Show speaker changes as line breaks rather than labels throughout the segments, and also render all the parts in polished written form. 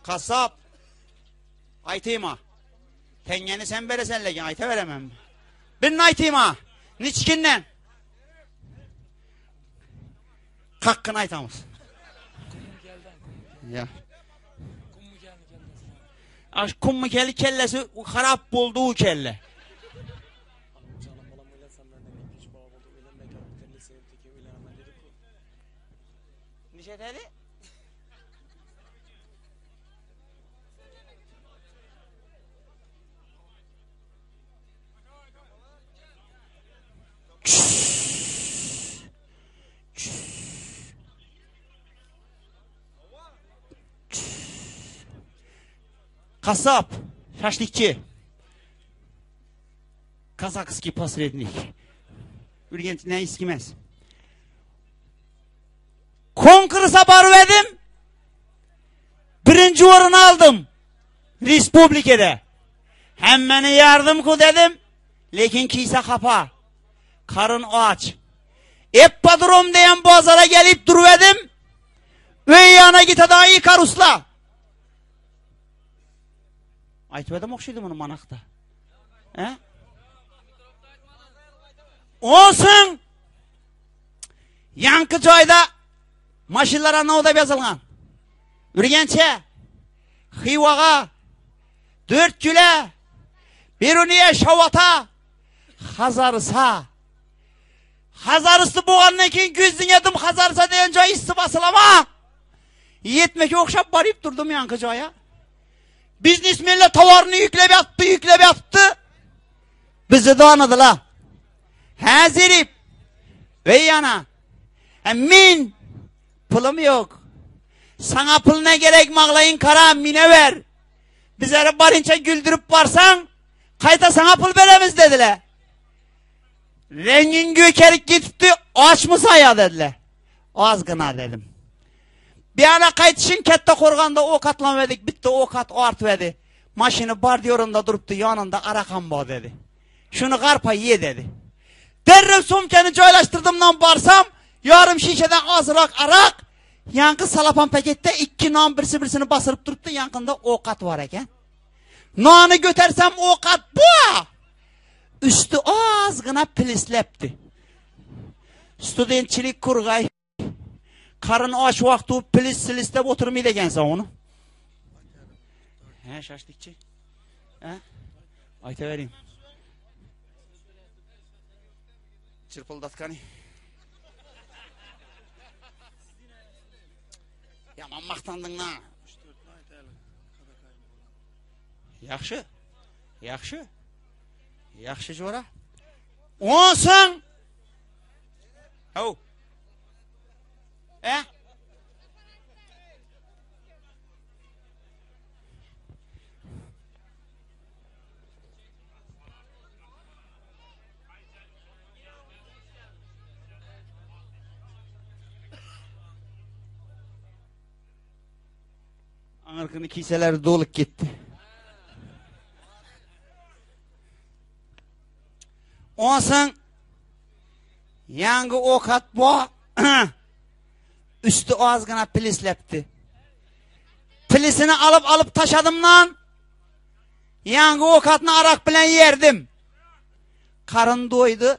Kasap. Aytayım ha. Tengeni sen veresen lekin ayta veremem. Birini aytayım ha. Niçkinden? Kakkını aytamız. Ya. Kummu kelli kellesi harap bulduğu kelle. Niçe dedi? Kasap, şaşlıkçı. Kazakski посредник. Ürgent ne iskimez. Konkursa barverdim. Birinci orunu aldım. Respublikede. Hemmeni yardım ku dedim. Lekin kiyse kapa. Karın aç. Eppadrom diyen pazara gelip duruverdim. Ve yana git adayı karusla. Aytmadım okşaydı bunu manakta. He? Olsun. Yankı joyda maşinlara navda yazılgan. Ürgençe, Xivaga, 4 güle, Biruniye Şavata, Hazarısa. Hazarısı boğandan keyin gözün yedim Hazarısa deyen joy isti basılama. Yetmeke okşap barıp durdum yankı joya. Biznesmenle tavarını yüklep yattı. Bizi de anladılar. Hazirip. Ve yana. Min. Pulum yok. Sana pul ne gerek mağlayın kara mine ver. Bizleri barınca güldürüp varsan kayta sana pul veremiz dediler. Rengin gökerik gitti aç mı saya dediler. Azgına dedim. Bir ana kaytışın kette korganda ok atlanverdik. Bitti ok at art verdi. Maşını bar diyorunda duruptu yanında arakan bo dedi. Şunu karpa ye dedi. Derrev somkeni joylaştırdımdan barsam yarım şişeden azırak arak yankı salapan pakette 2 nan birisini basırıp duruptu yankında ok at var eken. Nanı götersem ok at bu. Üstü azgına pilislepti. Studentçilik kurgay. Karın aç vakti pilis silistep oturmayı degensen onu. He şaşlıkçı. He? Ayta vereyim. Çırpıldatkani. Yaman maktandın lan. Yaxşı. Yaxşı. Yaxşı jora. Olsun. Hau. Anarkını kiseler dolup gitti. Olsun. Yangı okat bu. Üstü ağzına pilislepti. Pilisini alıp taşadım lan. Yangı okatını arak bilen yerdim. Karın doydu.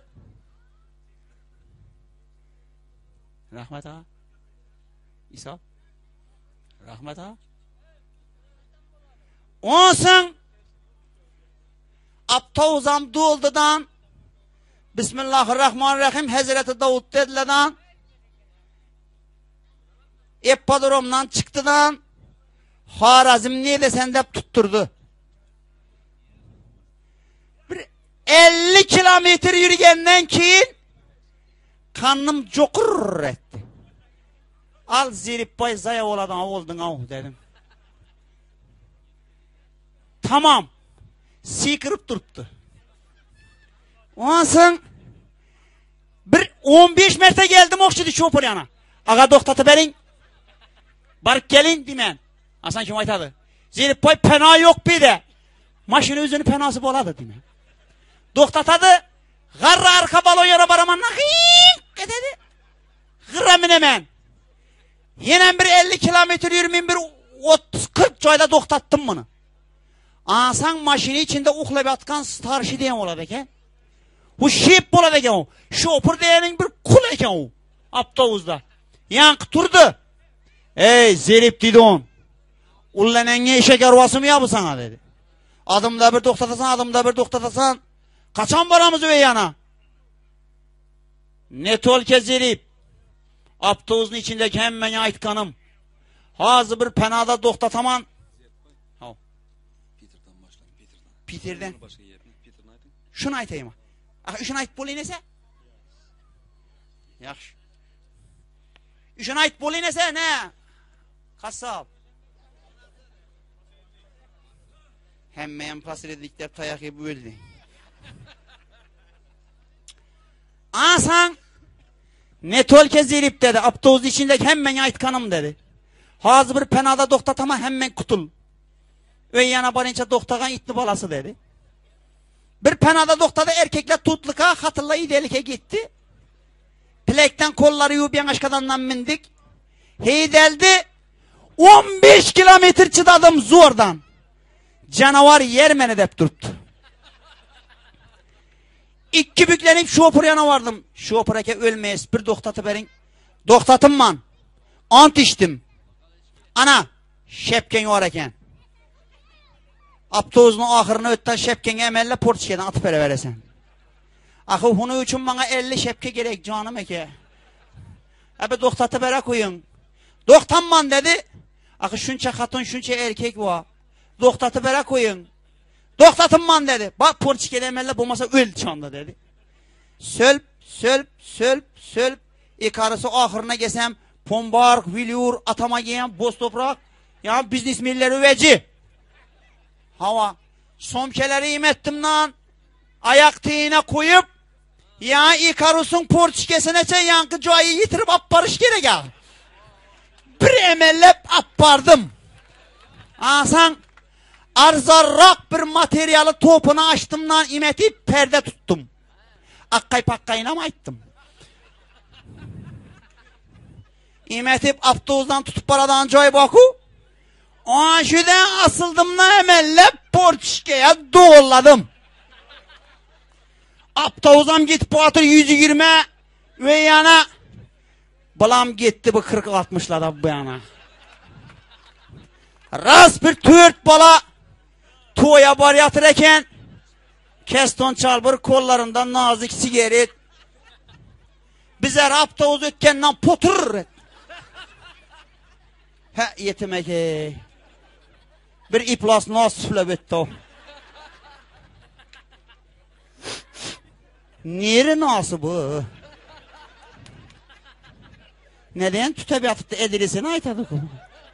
Rahmet ağa. İsa. Rahmet ağa. Olsun. Aptavuzam doldudan. Bismillahirrahmanirrahim. Hazreti Davud dedilerden. Eppadromdan çıktıdan. Harazim ne desen de tutturdu. 50 kilometre yürügenden keyin kanım cokur etti. Al zirip bay zaya oladan oldun av dedim. Tamam. Sikirip duruptu. Ondan bir 15 metre geldim okşudu çopur yana. Ağa doktatı verin. Barık gelin demen. Hasan kim aytadı? Zirip bay pena yok bir de. Maşını özünü penası boladı demen. Doktatadı. Garra arka balon yara baramanla hıyyy dedi. Gırra minemen. Yenen bir 50 kilometre yürümeyin bir 30-40 joyda to'xtattım bunu. Asan maşini içinde uxlab yatgan starshi degan bo'ladi ekan. Bu shep bo'ladi ekan u. Şoför deganing bir kul ekan u. Avtobusda. Yanqi turdi. Ey zerip dedi on. Ullananga eshak arvasimi ya bu sana dedi. Adımda bir to'xtatasan, adımda bir to'xtatasan. Qachon boramiz u yana? Ne tolka zerip. Avtobusning içindeki hemmeni aytganim. Hozir bir panada to'xtataman. Peter'den. Şunu aytayım. Şunu aytib bo'ling esa. Yaxshi. Şunu aytib bo'ling esa, ne? Qassob. Hemmeyam pasredik deb tayoq yeb o'ldi. Asan ne tolka zerip dedi. Avtobus içindeki hemmeni aytganim dedi. Hozir bir panada to'xtatama hemmen kutul. Öy yana barınca to'xtagan itni balası dedi. Bir panada to'xtadı erkekler tutluka hatırla idelike gitti. Plekten kolları yuvup yanaşkadandan mindik. Heydeldi 15 kilometre çıdadım zordan. Canavar yer meni dep duruptu. İki büklenip şoför yana vardım. Şoför eke ölmeyiz bir to'xtatı berin. To'xtatım man. Ant içtim. Ana şepken var eken. Avtobusning oxirini o'tdan shepkanga amalla portchkadan atib beraversan. Axir buning uchun menga 50 shepka kerak jonim aka. Abi to'xtatib bera qo'ying. To'xtanman dedi. Axir shuncha xotin, shuncha erkak bor. To'xtatib bera qo'ying. To'xtatimman dedi. Bak portchkada amalla bo'lmasa o'l chonda dedi. Sölp ikarısı oxirina kelsam Pombark, Vilyur, atamagan, bo'z to'proq, ya biznesmenlar veci. Hava somkeleri imettim lan. Ayak teyine koyup ya İkarus'un porçikesine yankı joyı yitirip apparış gerek ya. Bir emellep appardım. Asan arzarrak bir materyali topunu açtım lan imetip perde tuttum. Akkay pakkayına mı ayttım? İmetip avtobusdan tutup paradan joy baku. Şuradan asıldım da hemenle porçikeye doğulladım. Avtobusam git batır 120 ve yana balam gitti bu 40-60'larda bu yana. Rast bir 4 bala toya bar yatır eken keston çalbır kollarından nazik sigaret bizer avtobus ötkenden potur. Ha yetimek bir iplas nasifle bitti o. Neri nasıl bu? Neden tütebiyatıda edilisini aytadık o?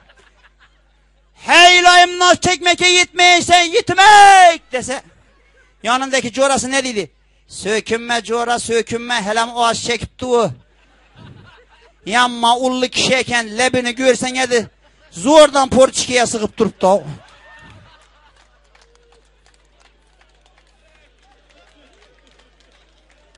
Heylayım nas çekmeke gitmeysen gitmek dese. Yanındaki corası ne dedi? Sökünme cora sökünme helam o az çekipti o. Yanma ullu kişiyken lebini görsen yedi. Zordan porçikeye sıkıp durup da o.